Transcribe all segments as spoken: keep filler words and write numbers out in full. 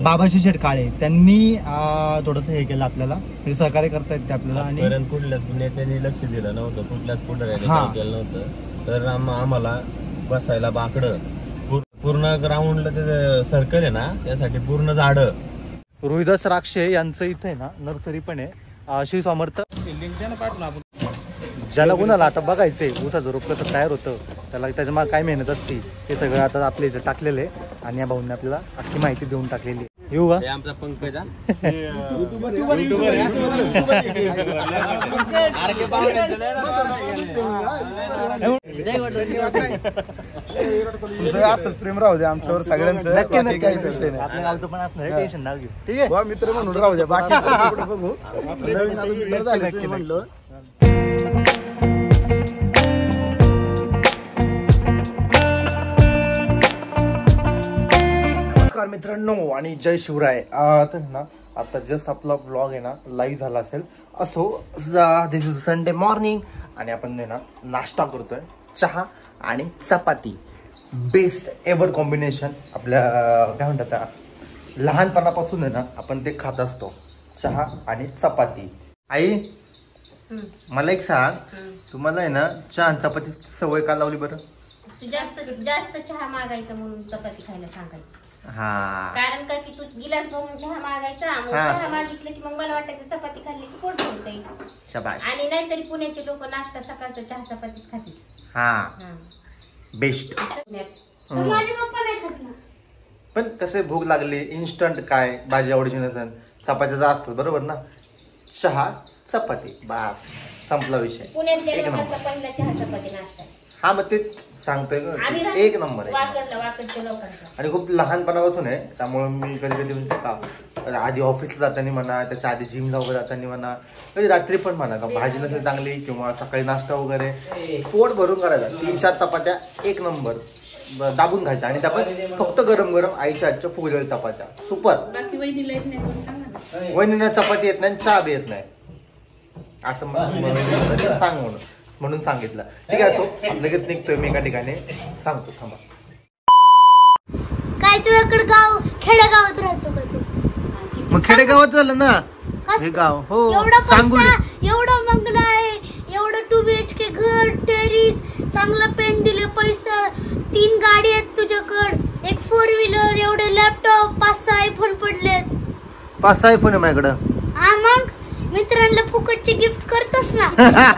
बाबाजी शेठ काळे त्यांनी थोडंसं हे केलं आपल्याला, हे सहकार्य करतायत ते आपल्याला. आणि कुठल्याच नेत्यांनी लक्ष दिलं नव्हतं, कुठल्याच पुढाऱ्याने केलं नव्हतं. तर आम्हाला बसायला बाकडं पूर्ण ग्राउंडला ते सर्कल आहे ना, त्यासाठी पूर्ण झाडं. रोहिदास राक्षे यांचं इथं आहे ना नर्सरी पण आहे. श्री समर्थ ज्याला कुणाला आता बघायचंय ऊसाचं रोप कसं तयार होतं, त्याला त्याच्या मागे काय मेहनत असते ते सगळं आता आपल्या इथे टाकलेलं आहे. आणि या भाऊंनी आपल्याला अख्खी माहिती देऊन टाकलेली आहे. येऊ का आमचा पंकज असंच प्रेम राहू द्या आमच्यावर सगळ्यांचं. नक्की नक्की आपल्या गावचं पण असणार, टेन्शन नाव घेऊ. ठीक आहे मित्र म्हणून राहू द्या, बाकी बघू. म्हणलं नमस्कार मित्रांनो आणि जय शिवराय. तर ना आता जस्ट आपला ब्लॉग आहे ना लाईव्ह झाला असेल. असो, दिस इज संडे मॉर्निंग आणि आपण आहे ना नाश्ता करतोय, चहा आणि चपाती. Best ever combination. आपल्या काय म्हणतात लहानपणापासून आहे ना आपण ते खात असतो, चहा आणि चपाती. आई मला एक सांग, तुम्हाला आहे ना चहा आणि चपाती सवय का लावली बरं? जास्त जास्त चहा मागायचा म्हणून चपाती खायला सांगायची. हा, कारण का की तू गिलास भरून चहा मागायचा, मग चहा मागितलं की मग मला वाटायचं चपाती खाल्ली की पोट भरतंय. शाबास. आणि नाहीतरी पुण्याचे लोक नाश्ता सकाळचं चहा चपातीच खातात. हा बेस्ट. माझे पप्पा नाही खात ना. पण कसे भूक लागली इन्स्टंट काय भाजी आवडीची नसेल चपात्याचा असतं बरोबर ना, चहा चपाती बास संपला विषय. पुण्यातल्या लोकांचा पहिला चहा चपाती नाश्ता. हा मग ते सांगतोय एक नंबर आहे. आणि खूप लहानपणापासून आहे, त्यामुळे मी कधी कधी म्हणते का आधी ऑफिसला जाताना म्हणा, त्याच्या आधी जिमला वगैरे जाताना म्हणा, कधी रात्री पण म्हणा का भाजी नसेल चांगली किंवा सकाळी नाश्ता वगैरे पोट भरून करायचा. तीन चार चपात्या एक नंबर दाबून खायच्या आणि त्या पण फक्त गरम गरम आईच्या हातच्या फुगलेल्या चपात्या सुपर. वहिनीला चपाती येत नाही, चहा बी येत नाही असं सांग म्हणून म्हणून सांगितलं. ठीक आहे, असो लगेच निघतोय मी एका ठिकाणी, सांगतो थांबा. काय तुझ्याकडे गाव खेडेगावात राहतो का तू? मग खेडेगावात झालं ना हे गाव. हो सांगून एवढं बंगला आहे, एवढं टू बी एच के घर, टेरिस, चांगला पेंट दिले, पैसा, तीन गाडी आहेत तुझ्याकडे, एक फोर व्हीलर, एवढे लॅपटॉप, पाच सहा आयफोन पडलेत. पाच सहा आयफोन आहे माझ्याकडं. हा मग मित्रांना फुकटचे गिफ्ट करतोस ना.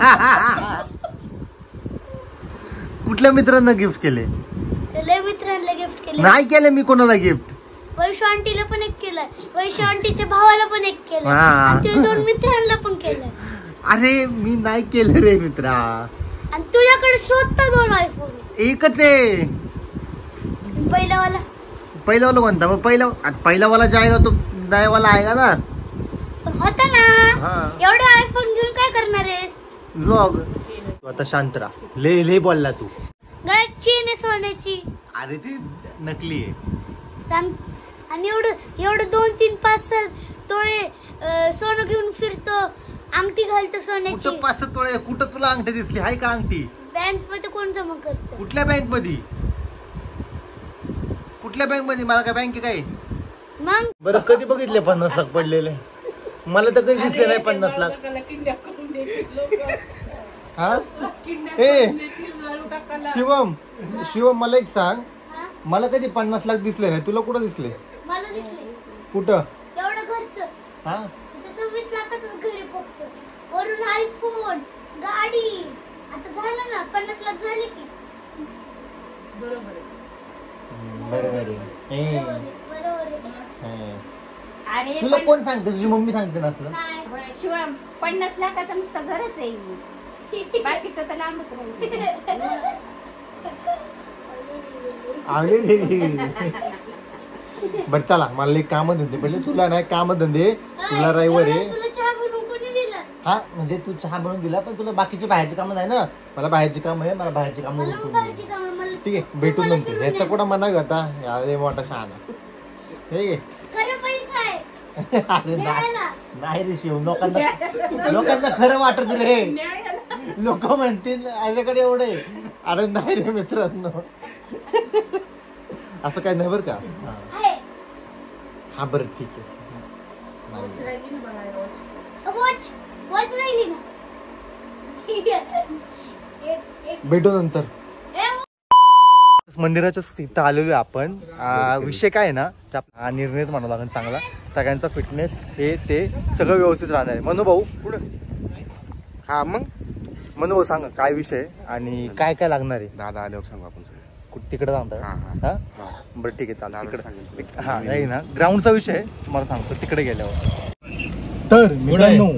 कुठल्या मित्रांना गिफ्ट केले? लय मित्रांना गिफ्ट केले. नाही केले मी कोणाला गिफ्ट. वैशू आंटीला पण एक केलाय, वैशू आंटीच्या भावाला पण एक केलाय, आणि दोन मित्रांना पण केलाय. अरे मी नाही केलं रे मित्रा. आणि तुझ्याकडे शोधता दोन आयफोन. एकच आहे. पहिलावाला पहिलावाला कोणता? मग पहिला पहिलावाला जो आहे तो नयावाला आहे का ना? होता ना. एवढे आयफोन घेऊन काय करणार आहे? व्लॉग. तू आता शांत राहा. ले ले बोलला तू. गळ्यात चेन आहे सोन्याची. अरे ती नकली आहे. सांग. आणि एवढं एवढं दोन तीन पाच सात तोळे सोनं घेऊन फिरतो, अंगठी घालतो सोन्याची. कुठं पाच सात तोळे? कुठं तुला अंगठी दिसली आहे का अंगठी? बँक मध्ये कोण जमा करत? कुठल्या बँक मध्ये? कुठल्या बँक मध्ये? मला काय बँक काय? मग बरं कधी बघितले पन्नास लाख पडलेले? मला तर कधी दिसले नाही पन्नास लाख. हा ए शिवम, शिवम मला एक सांग, मला कधी पन्नास लाख दिसले नाही, तुला कुठं दिसले? मला दिसले. कुठं? एवढं घरचं. हा सव्वीस लाखातच घर आहे फक्त, वरून आयफोन, गाडी. आता झालं ना पन्नास लाख झाले की. बरोबर आहे. बरोबर आहे. अरे तुला कोण सांगते? तुझी मम्मी सांगते ना असं? शिवम पन्नास लाखाचं नुसतं घरच आहे, बाकीचं तर लांबच राहील. बर चला, मला एक काम धंदे पडले. तुला नाही काम धंदे, तुला रविवार आहे. हा म्हणजे तू चहा बनवून दिला, पण तुला बाकीचे बाहेरचे काम नाही ना. मला बाहेरची काम आहे, मला बाहेरची काम. ठीक आहे भेटून नंतर. ह्याचा कुठं मना करता? अरे मोठा शहाणा. हे अरे नाही रे शिव, लोकांना लोकांना खरं वाटत रे. लोक म्हणतील माझ्याकडे एवढे. अरे नाही रे मित्रांनो, असं काय नाही बरं का. हा बरं ठीक आहे. वॉच वॉच राहिली ना. भेटू नंतर. मंदिराच्या इथं आलेलो आपण. विषय काय आहे ना, हा निर्णयच म्हणावा लागेल चांगला. सगळ्यांचा फिटनेस हे ते सगळं व्यवस्थित राहणार आहे. मनू भाऊ पुढे. हा मग मनू भाऊ सांगा काय विषय आणि काय काय लागणार आहे. दादा आल्यावर सांगू आपण तिकडे सांगता हा बरं ठीक आहे चालेल. तिकडे हा नाही ना ग्राउंडचा विषय मला सांगतो तिकडे गेल्यावर. तर मित्रांनो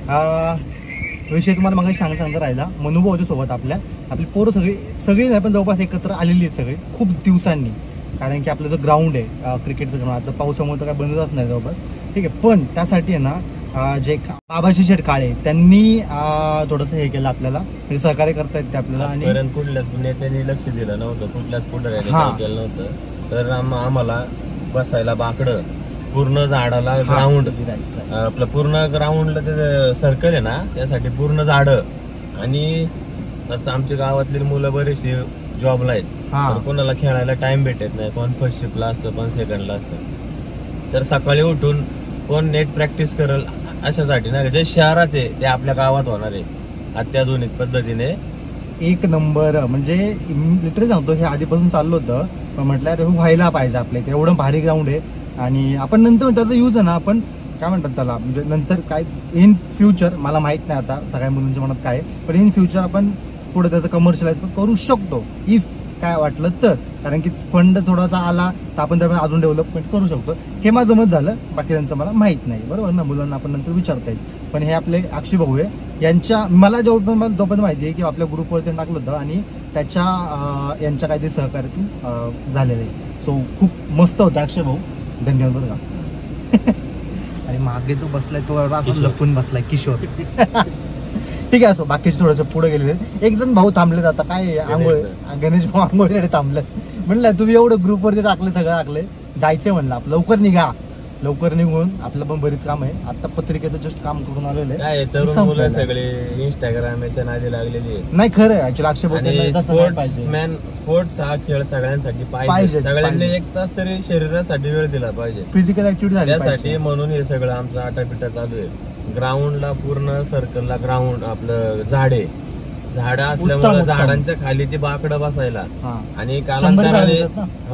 विषय तुम्हाला मग सांगा सांगता राहिला. मनुभाऊच्या सोबत आपल्या आपली पोरं सगळी सगळी नाही पण जवळपास एकत्र आलेली आहेत सगळे खूप दिवसांनी. कारण की आपलं जो ग्राउंड आहे क्रिकेटचं ग्राउंड आता पावसामुळे तर काय बंदच नाही जवळपास. ठीक आहे पण त्यासाठी आहे ना जे बाबाजी शेठ काळे त्यांनी थोडंसं हे केलं आपल्याला म्हणजे सहकार्य करतायत ते आपल्याला. आणि कुठल्याच नेत्यांनी लक्ष दिलं नव्हतं, कुठल्याच पुढाऱ्याने केलं नव्हतं. तर आम्हाला बसायला बाकडं पूर्ण झाडाला ग्राउंड आपलं पूर्ण ग्राउंडला ते सर्कल आहे ना त्यासाठी पूर्ण झाडं. आणि तसं आमच्या गावातली मुलं बरीचशी जॉबला आहेत. तर कोणाला खेळायला टाइम भेटत नाही, कोण फर्स्ट शिफ्टला असतं कोण सेकंडला असतं. तर सकाळी उठून कोण नेट प्रॅक्टिस करल अशासाठी ना जे शहरात आहे ते आपल्या गावात होणार आहे अत्याधुनिक पद्धतीने. एक नंबर म्हणजे लिटरली सांगतो हे आधीपासून चाललं होतं पण म्हटलं अरे व्हायला पाहिजे आपल्या इथे एवढं भारी ग्राउंड आहे. आणि आपण नंतर त्याचा यूज आहे ना आपण काय म्हणतात त्याला म्हणजे नंतर काय इन फ्युचर मला माहित नाही आता सगळ्या मुलांच्या मनात काय पण इन फ्युचर आपण पुढे त्याचं कमर्शियलाइज पण करू शकतो इफ काय वाटलं तर. कारण की फंड थोडासा आला तर आपण त्यामुळे अजून डेव्हलपमेंट करू शकतो. हे माझं मत झालं, बाकी त्यांचं मला माहित नाही बरोबर ना. मुलांना आपण नंतर विचारता येईल. पण हे आपले अक्षय भाऊ आहे यांच्या मला जेवढं पण जोपर्यंत माहिती आहे की आपल्या ग्रुपवरती टाकलं होतं आणि त्याच्या यांच्या काहीतरी सहकार्यातून झालेलं आहे. सो खूप मस्त होतं अक्षय भाऊ, धन्यवाद बरं का. आणि मागे जो बसलाय तो लपून बसलाय किशोर. ठीक आहे असो बाकीचे थोडंसं पुढे गेलेले. एक जण भाऊ थांबलेत आता काय आंघोळ गणेश भाऊ आंघोळीसाठी थांबलेत. म्हणलं तुम्ही एवढं ग्रुपवरती टाकले सगळं टाकले जायचंय म्हणलं आपलं लवकर निघा. लवकर निघून आपलं पण बरीच काम आहे. आता पत्रिकेचं जस्ट काम करून आलेलं आहे. सगळे इंस्टाग्रामच्या नादी लागलेली आहे. नाही खरं आहे ऍक्च्युअली अक्षय स्पोर्ट्समॅन स्पोर्ट्स हा खेळ सगळ्यांसाठी पाहिजे. सगळ्यांनी एक तास तरी शरीरासाठी वेळ दिला पाहिजे, फिजिकल ऍक्टिव्हिटी झाली त्यासाठी. म्हणून हे सगळं आमचं आटापिटा चालू आहे. ग्राउंडला पूर्ण सर्कलला ग्राउंड आपलं झाडे झाडं असल्यामुळे झाडांच्या खाली ती बाकडं बसायला. आणि कालांतराने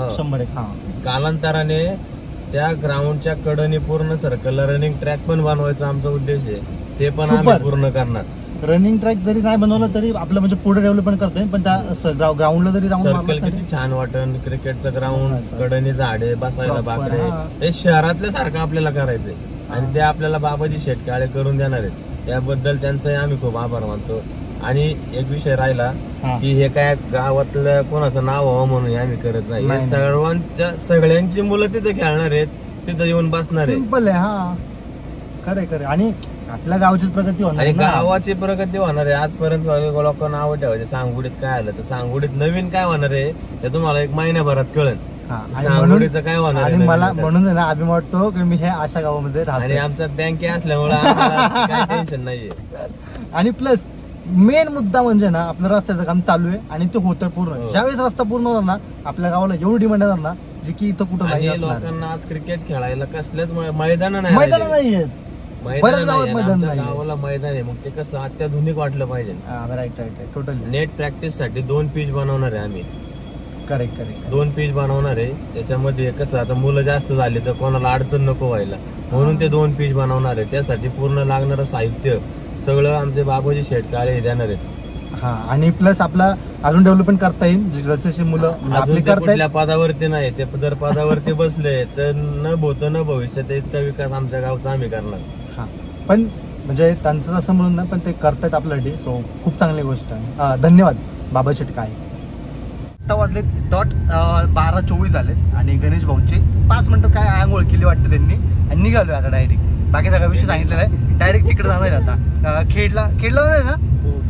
कालांतराने त्या ग्राउंडच्या कडनी पूर्ण सर्कलला रनिंग ट्रॅक पण बनवायचा आमचा उद्देश आहे. ते पण आम्ही पूर्ण करणार. रनिंग ट्रॅक जरी नाही बनवलं तरी आपलं म्हणजे पुढे डेव्हलपमेंट करता येईल. पण त्या ग्राउंडला जरी सर्कल किती छान वाटन. क्रिकेटचं ग्राउंड कडनी झाडे बसायला बाकडे हे शहरातल्या सारखं आपल्याला करायचंय. आणि ते आपल्याला बाबाजी शेठ काळे करून देणार आहेत. त्याबद्दल त्यांचाही आम्ही खूप आभार मानतो. आणि एक विषय राहिला की हे काय गावातलं कोणाचं नाव व्हावं म्हणून आम्ही करत नाही. सर्वांच्या सगळ्यांची मुलं तिथे खेळणार आहेत, तिथं येऊन बसणार आहे. सिंपल आहे. हा खरे खरे. आणि आपल्या गावाची प्रगती होणार आणि गावाची प्रगती होणार आहे. आजपर्यंत लोक नाव ठेवायचे सांगुडीत काय आलं तर सांगुडीत नवीन काय होणार आहे ते तुम्हाला एक महिन्याभरात कळेल. सांगुडीचं काय होणार आहे. मला म्हणून ना अभिमान वाटतो की मी हे अशा गावामध्ये राहतो आणि आमच्यात बँके असल्यामुळे काय टेन्शन नाहीये. आणि प्लस मेन मुद्दा म्हणजे ना आपलं रस्त्याचं काम चालू आहे आणि ते होतं पूर्ण. ज्यावेळेस रस्ता पूर्ण होणार ना आपल्या गावाला एवढी डिमांड येणार ना जी की इथं कुठं नाही. लोकांना आज क्रिकेट खेळायला कसलेच मैदान नाही मैदान नाहीये बऱ्याच गावात मैदान नाही. गावाला मैदान आहे. मग ते कसं अत्याधुनिक वाटलं पाहिजे. Right right totally. Net practice साठी दोन पिच बनवणार आहे आम्ही. Correct correct. दोन पिच बनवणार आहे. त्याच्यामध्ये कसं आता मुलं जास्त झाली तर कोणाला अडचण नको व्हायला म्हणून ते दोन पिच बनवणार आहे. त्यासाठी पूर्ण लागणारं साहित्य सगळं आमचे बाबाजी शेठ काळे देणार आहेत. हा आणि प्लस आपला अजून डेव्हलपमेंट करता येईल जसे मुलं आपली कुठल्या पदावरती नाही. ते जर पदावरती बसले तर न भूत न भविष्यात इतका विकास आमच्या गावचा आम्ही करणार. हा पण म्हणजे त्यांचं असं म्हणून ना पण ते करतायत आपल्यासाठी. सो खूप चांगली गोष्ट आहे. धन्यवाद बाबा शेठ काळे. आता वाजले डॉट बारा चोवीस झाले आणि गणेश भाऊचे पाच मिनिटं काय आंघोळ केली वाटतं त्यांनी आणि निघालो आता डायरेक्ट. बाकी सगळा विषय सांगितलेला आहे. डायरेक्ट तिकडे जाणार आहे आता. खेडला खेडला जाणार ना.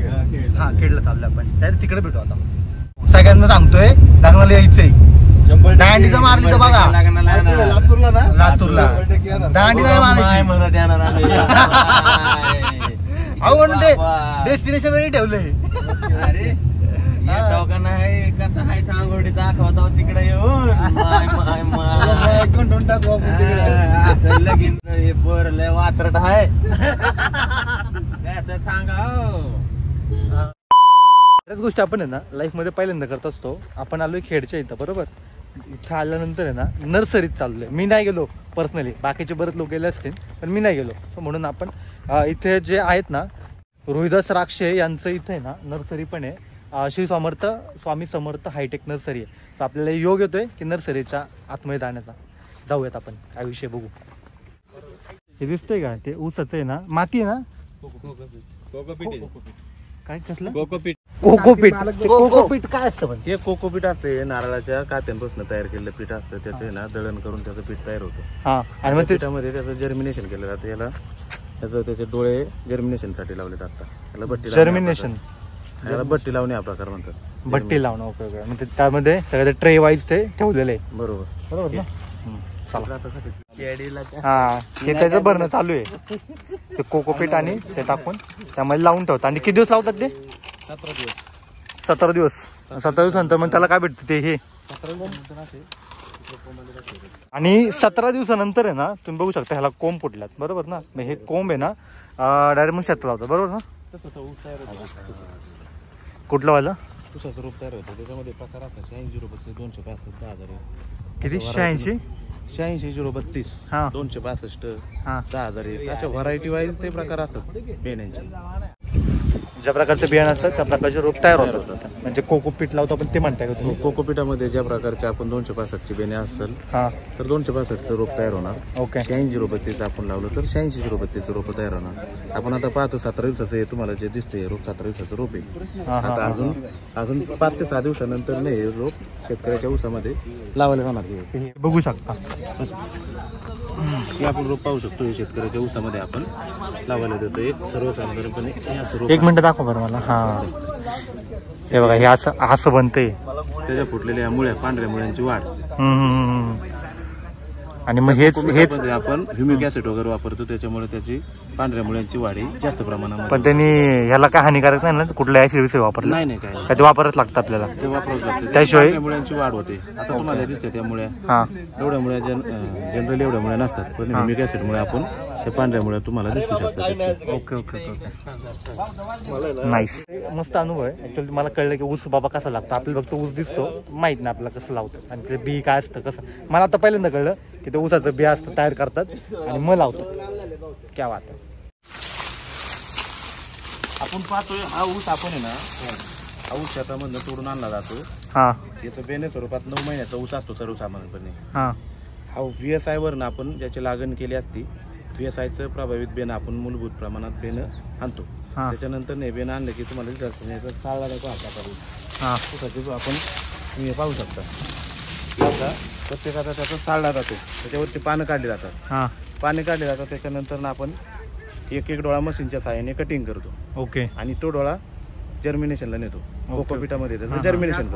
हा खेडला चाललं आपण डायरेक्ट तिकडे भेटू आता. सगळ्यांना सांगतोय लग्नाला यायचंय. दांडीचा मारली तर बघा लातूरला ना लातूरला दांडी नाही मारायची अहो म्हणून ते डेस्टिनेशन वेळी ठेवलंय. येतो का नाही कसा आहे सांगोडी दाखवतो तिकडे येऊन माय माय माय कंटून टाकू आपण तिकडे. असं लगीन हे पोर लय वात्रट आहे कसं सांगा. बऱ्याच गोष्टी आपण आहे ना लाईफ मध्ये पहिल्यांदा करत असतो. आपण आलोय खेडच्या इथं बरोबर. इथं आल्यानंतर आहे ना नर्सरीत चाललोय. मी नाही गेलो पर्सनली, बाकीचे बरेच लोक गेले असतील पण मी नाही गेलो. सो म्हणून आपण इथे जे आहेत ना रोहिदास राक्षे यांचं इथे आहे ना नर्सरी पण आहे. श्री समर्थ स्वामी समर्थ हायटेक नर्सरी आहे. तर आपल्याला योग येतोय की नर्सरीच्या आतमध्ये जाण्याचा. जाऊयात आपण, काय विषय बघू. हे दिसतंय का ते ऊसाचं आहे ना, माती आहे ना, काय कसलं कोकोपीट. कोकोपीट. कोकोपीट काय असतं पण? हे कोकोपीट असते नारळाच्या कात्यांपासून तयार केलेलं पीठ असतं. त्याचे ना दळण करून त्याचं पीठ तयार होतं. हा आणि मग त्याच्यामध्ये त्याचं जर्मिनेशन केलं जातं. याला त्याचं त्याचे डोळे जर्मिनेशन साठी लावले जातात. त्याला बट्टी जर्मिनेशन, याला बट्टी लावणे हा प्रकार म्हणतात. बट्टी लावणं. Okay okay. म्हणजे त्यामध्ये सगळं ट्रे वाईज ते ठेवलेलं आहे. बरोबर बरोबर ना. केडीला हा हे त्याचं भरणं चालू आहे. ते कोकोपीट आणि ते टाकून त्यामध्ये लावून ठेवतात. आणि किती दिवस लावतात ते? सतरा दिवस. सतरा दिवस. सतरा दिवसानंतर मग त्याला काय भेटतं ते हे. आणि सतरा दिवसानंतर आहे ना तुम्ही बघू शकता ह्याला कोंब फुटल्यात बरोबर ना. मग हे कोंब आहे ना डायरेक्ट मग शेतात लावतात बरोबर ना. कुठलं वाला तुसाचं रूप तयार होतं. त्याच्यामध्ये प्रकार असतात शहाऐंशी रुपये दोनशे पासष्ट दहा हजार. किती? शहाऐंशी शहाऐंशी झिरो बत्तीस हा दोनशे पासष्ट हा दहा हजार त्याच्या व्हरायटी वाईज ते प्रकार असतात बेण्यांचे. ज्या प्रकारचे बियाणं असतात त्या प्रकारचे रोप तयार होतात. म्हणजे कोकोपीट लावतो आपण ते म्हणताय का तुम्ही? कोकोपीटामध्ये ज्या प्रकारचे आपण दोनशे पासष्टची बेणे असेल हा तर दोनशे पासष्टचं रोप तयार होणार. ओके. शहाऐंशी झिरो बत्तीस आपण लावलं तर शहाऐंशी झिरो बत्तीसचं रोप तयार होणार. आपण आता पाहतो सतरा दिवसाचं हे तुम्हाला जे दिसतंय रोप सतरा दिवसाचं रोप आहे. आता अजून अजून पाच ते सहा दिवसानंतर नाही हे रोप शेतकऱ्याच्या ऊसामध्ये लावायला जाणार. बघू शकता हे आपण रोप पाहू शकतो. हे शेतकऱ्याच्या ऊसामध्ये आपण लावायला देतो. एक सर्वसाधारणपणे एक मिनिट दाखव बरं मला. हा हे बघा हे असं असं बनतंय. त्याच्या फुटलेल्या मुळ्या पांढऱ्या मुळ्यांची वाढ. आणि मग हेच हेच आपण ह्युमिक ऍसिड वगैरे वापरतो. त्याच्यामुळे त्याची पांढऱ्या मुळ्यांची वाढ जास्त प्रमाणामध्ये. पण त्यांनी ह्याला काय हानिकारक नाही ना कुठलं ऍसिड विषय वापरलं? नाही नाही काय काय ते वापरच लागतं आपल्याला. ते वापरावं लागतं. त्याशिवाय मुळ्यांची वाढ होते. आता तुम्हाला दिसते त्या मुळ्या हा एवढ्या मुळ्या जनरली एवढ्या मुळ्या नसतात. पण ह्युमिक ऍसिड मुळे आपण त्या पांढऱ्या मुळ्या तुम्हाला दिसू शकतात. Okay okay okay. नाईस. मस्त अनुभव आहे. ऍक्च्युअली मला कळलं की ऊस बाबा कसा लागतो. आपल्याला फक्त ऊस दिसतो, माहित नाही आपल्याला कसं लावतं आणि ते बी काय असतं कसं. मला आता पहिल्यांदा कळलं की ते ऊसाचं बी असतं तयार करतात आणि मग लावतात. क्या बात आहे. आपण पाहतोय हा ऊस आपण आहे ना हा ऊस शेतामधनं तोडून आणला जातो. हा याचं बेणे स्वरूपात नऊ महिन्याचा ऊस असतो सर्वसाधारणपणे. हा हा व्ही एस आय वरनं आपण ज्याची लागण केली असती व्ही एस आयचं प्रभावित बेन आपण मूलभूत प्रमाणात बेन आणतो. त्याच्यानंतर नाही बेन आणलं की तुम्हाला साळला जातो हाताकडून. ऊसाचे आपण तुम्ही पाहू शकता. आता प्रत्येकाचा त्याचा साळला जातो. त्याच्यावरती पानं काढली जातात. पाने काढले जातात. त्याच्यानंतर ना आपण एक एक डोळा मशीनच्या साहाय्याने कटिंग करतो. ओके. आणि तो डोळा जर्मिनेशनला नेतो. कोकोपीटामध्ये जर्मिनेशन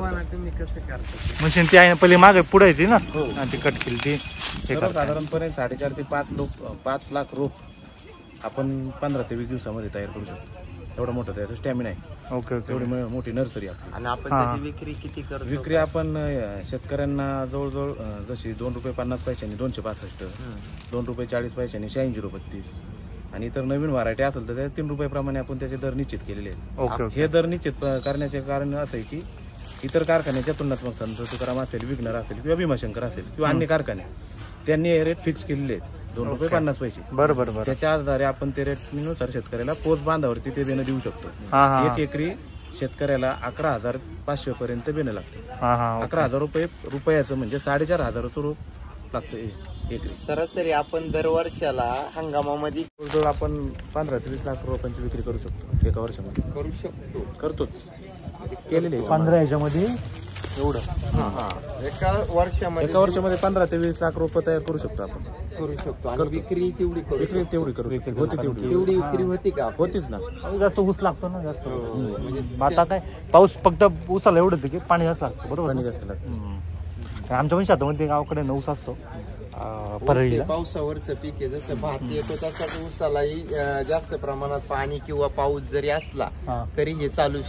मशीन ती आहे पहिले मागे पुढे येते ना. ती कट केली ती साधारणपणे साडेचार ते पाच लोक पाच लाख रोप आपण पंधरा ते वीस दिवसामध्ये तयार करू शकतो. एवढा मोठा त्याचा स्टॅमिना आहे. Okay okay. एवढी मोठी नर्सरी आपली. आणि आपण त्याची विक्री किती करतो? विक्री आपण शेतकऱ्यांना जवळजवळ जशी दोन रुपये पन्नास पैशांनी दोनशे पासष्ट दोन रुपये चाळीस पैशांनी शहाऐंशी झिरो बत्तीस आणि इतर नवीन व्हरायटी असेल तर त्या तीन रुपये प्रमाणे आपण त्याचे दर निश्चित केलेले आहेत. हे दर निश्चित करण्याचे कारण असं आहे की इतर कारखान्याच्या तुलनात्मक संत तुकाराम असेल, विघ्नर असेल किंवा भीमाशंकर असेल किंवा अन्य कारखाने त्यांनी हे रेट फिक्स केलेले आहेत दोन रुपये पन्नास पैसे. बरोबर बरोबर. त्याच्या आधारे आपण ते रेट नुसार शेतकऱ्याला पोच बांधावरती ते बेनं देऊ शकतो. एक एकरी शेतकऱ्याला अकरा हजार पाचशे पर्यंत बेनं लागतं. अकरा हजार रुपये रुपयाचं म्हणजे साडेचार हजाराचं रोप लागतं एकरी. सरासरी आपण दर वर्षाला हंगामामध्ये जवळ आपण पंधरा ते वीस लाख रुपयांची विक्री करू शकतो एका वर्षामध्ये. करू शकतो. करतोच केलेले पंधरा ह्याच्यामध्ये एवढं. एका वर्षामध्ये एका वर्षामध्ये पंधरा ते वीस लाख रुपये तयार करू शकतो आपण. करू शकतो. आणि विक्री तेवढी करू विक्री तेवढी करू होती तेवढी तेवढी विक्री होती का? होतीच ना. जास्त ऊस लागतो ना जास्त. म्हणजे आता काय पाऊस फक्त ऊसाला एवढं होतं की पाणी जास्त लागतं. बरोबर. पाणी जास्त लागतं. आमच्या पण शेतामध्ये गावाकडे ऊस असतो परळीला. पावसावरचं पीक आहे. जसं भात येतो तसंच ऊसालाही जास्त प्रमाणात पाणी किंवा पाऊस जरी असला तरी हे चालू शकतं.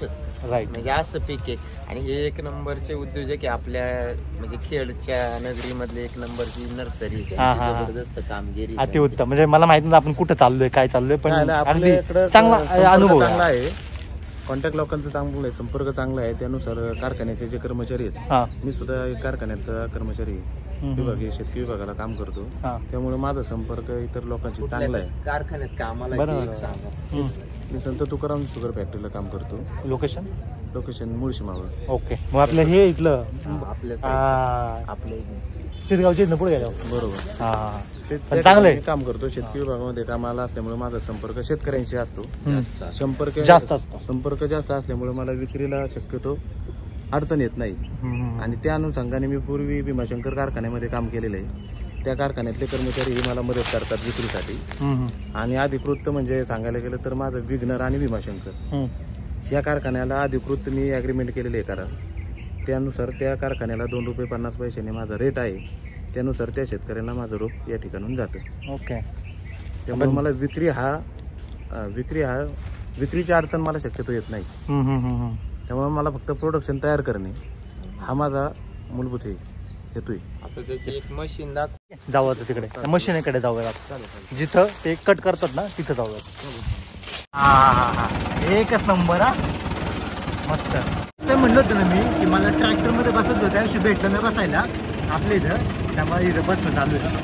राईट. म्हणजे असं पीक आहे. आणि हे एक नंबरचे उद्योजक आहे आपल्या म्हणजे खेडच्या नगरीमधले एक नंबरची नर्सरी. हा, हा, हा. जबरदस्त कामगिरी. अतिउत्तम. म्हणजे मला माहित नाही आपण कुठे चाललोय काय चाललोय पण नाही, नाही, अगदी आपल्याकडं चांगला संपर्क अनुभव चांगला आहे. आहे. कॉन्टॅक्ट लोकांचं चांगलं आहे, संपर्क चांगला आहे. त्यानुसार कारखान्याचे जे कर्मचारी आहेत, हा. मी सुद्धा एक कारखान्यात कर्मचारी आहे. विभागीय शेतकी विभागाला काम करतो. हा. त्यामुळे माझा संपर्क इतर लोकांशी चांगला आहे. कारखान्यात कामाला बरोबर. एक सांगा. हम्म. मी संत तुकाराम शुगर फॅक्टरीला काम करतो. Location location Mulshi Maval. Okay. मग आपलं हे इथलं आपल्या आ, आपल्या शिरगावच्या इथनं पुढे गेलो. बरोबर. हा ते पण त्या चांगलं आहे. ठिकाणी काम करतो. शेतकी विभागामध्ये कामाला असल्यामुळे माझा संपर्क शेतकऱ्यांशी असतो. हम्म. संपर्क जास्त असतो. संपर्क जास्त असल्यामुळे मला विक्रीला शक्यतो अडचण येत नाही. हम्म. आणि त्या अनुषंगाने मी पूर्वी भीमाशंकर कारखान्यामध्ये काम केलेलं आहे. त्या कारखान्यातले कर्मचारी मला मदत करतात विक्रीसाठी. हम्म. आणि अधिकृत म्हणजे सांगायला गेलं तर माझं विघ्नर आणि भीमाशंकर हम्म. या कारखान्याला अधिकृत मी ॲग्रीमेंट केलेले आहे करार. त्यानुसार त्या कारखान्याला दोन रुपये पन्नास पैशाने माझा रेट आहे. त्यानुसार त्या शेतकऱ्यांना माझं रोप या ठिकाणून जातं. ओके. त्यामुळे मला विक्री हा अं, विक्री हा विक्रीची अडचण मला शक्यतो येत नाही. हम्म, हम्म, हम्म. त्यामुळे मला फक्त प्रोडक्शन तयार करणे हा माझा मूलभूत हे हेतू आहे. आता त्याची एक मशीन दाखव. जाऊ आता तिकडे मशीनकडे जाऊया जिथं ते कट करतात ना तिथं जाऊया. हा हा हा एकच नंबर. हा मस्त. ते म्हणलं होतं ना मी की मला ट्रॅक्टर मध्ये बसत होतं त्या दिवशी भेटलं नाही बसायला आपल्या इथं. त्यामुळे इथं बसणं चालू आहे.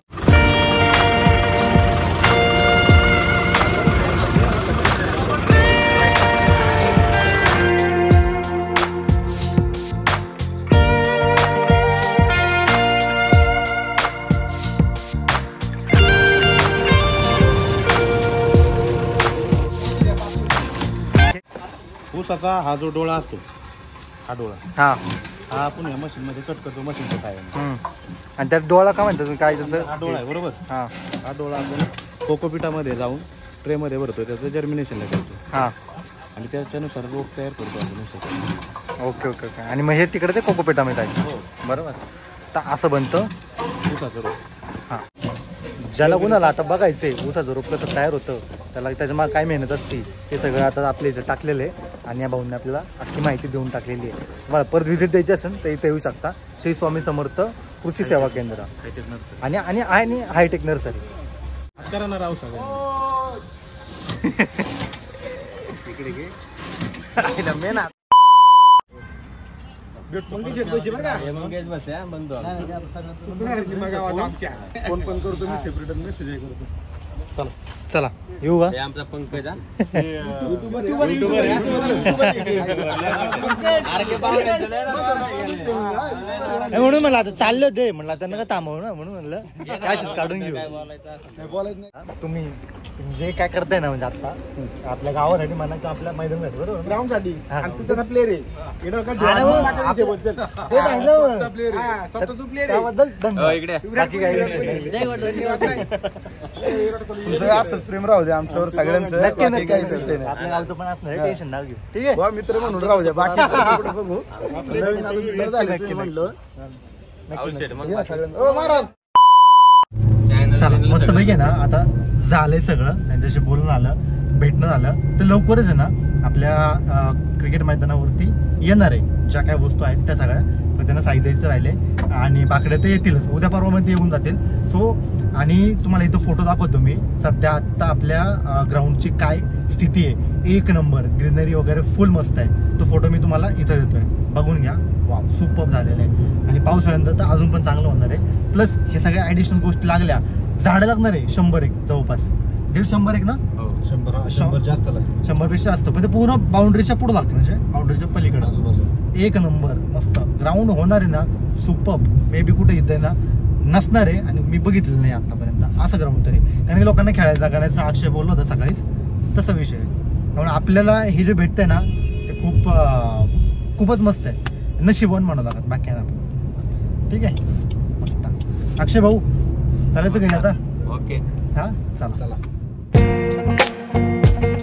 ऊसाचा हा जो डोळा असतो हा डोळा हा हा आपण या मशीन मध्ये कट करतो. मशीनचं काय हम्म. आणि त्या डोळा का म्हणतात तुम्ही काय त्याचं? हा डोळा आहे बरोबर. हा हा डोळा आपण कोकोपीटामध्ये जाऊन ट्रे मध्ये भरतो. त्याचं जर्मिनेशन करतो हा आणि त्याच्यानुसार रोप तयार करतो आपण ऊसाचा. Okay okay okay. आणि मग हे तिकडे ते कोकोपेटामध्ये आहे. हो. बरोबर. तर असं बनतं ऊसाचं रोप. हा. ज्याला कुणाला आता बघायचंय ऊसाचं रोप कसं तयार होतं त्याला त्याच्या मागे काय मेहनत असते हे सगळं आता आपल्या इथं टाकलेलं आहे. आणि या भाऊंनी आपल्याला अख्खी माहिती देऊन टाकलेली आहे. तुम्हाला परत व्हिजिट द्यायची असेल तर इथे येऊ शकता. श्री स्वामी समर्थ कृषी सेवा केंद्र हायटेक नर्सरी. आणि आणि आणि हायटेक नर्सरी. करणार आहोत तिकडे घे. मेन फोन पण करतो मी सेपरेट मेसेज करतो. चला चला येऊ का? आमचा पंकज म्हणून म्हणलं आता चाललं ते म्हणलं आता नका थांबव ना म्हणून म्हणलं काय काढून घेऊ. तुम्ही जे काय करताय ना म्हणजे आता आपल्या गावासाठी म्हणा किंवा आपल्या मैदानासाठी बरोबर ग्राउंड साठी हा. आणि तू त्याचा प्लेअर आहे. त्याबद्दल धन्यवाद. बाकी काही नाही. असंच प्रेम राहू द्या आमच्यावर सगळ्यांचं. नक्की बाकी नक्की काही विषय नाही. आपल्या गावचं पण असणार आहे. टेन्शन नाव घेऊ. ठीक आहे. बुवा, मित्र म्हणून राहू द्या. बाकी कुठं बघू. नवीन आता मित्र झाले, तुम्ही म्हणलं. या सगळ्यांना. ओ, महाराज चला मस्त पैकी ना आता झालंय सगळं. त्यांच्याशी बोलणं आलं भेटणं झालं तर लवकरच आहे ना आपल्या क्रिकेट मैदानावरती येणार आहे. ज्या काय वस्तू आहेत त्या सगळ्या तर त्यांना साहित्याचं राहिले आणि बाकड्या तर येतीलच उद्या परवामध्ये येऊन जातील. सो आणि तुम्हाला इथं फोटो दाखवतो मी. सध्या आत्ता आपल्या ग्राउंडची काय स्थिती आहे एक नंबर. ग्रीनरी वगैरे फुल मस्त आहे. तो फोटो मी तुम्हाला इथं देतोय बघून घ्या. वा सुपर झालेलं आहे. आणि पावसाळ्यानंतर तर अजून पण चांगलं होणार आहे. प्लस हे सगळ्या ॲडिशनल गोष्टी लागल्या. झाडं लागणार आहे शंभर एक जवळपास दीड शंभर एक ना शंभर शंभर जास्त लागते. शंभर पेक्षा जास्त पण ते पूर्ण बाउंड्रीच्या पुढे लागते म्हणजे बाउंड्रीच्या पलीकडे आजूबाजू. एक नंबर मस्त ग्राउंड होणार आहे ना सुपर. मे बी कुठे इथे ना नसणार आहे आणि मी बघितलेलं नाही आतापर्यंत असं ग्राउंड तरी. कारण की लोकांना खेळायचा करायचा अक्षय बोललो होता सकाळीच तसा विषय आहे. त्यामुळे आपल्याला हे जे भेटतंय ना ते खूप खूपच मस्त आहे. नशिबवान म्हणू लागत बाकी आपण. ठीक आहे मस्त. अक्षय भाऊ चालायचं घरी आता. ओके. हा चला चला.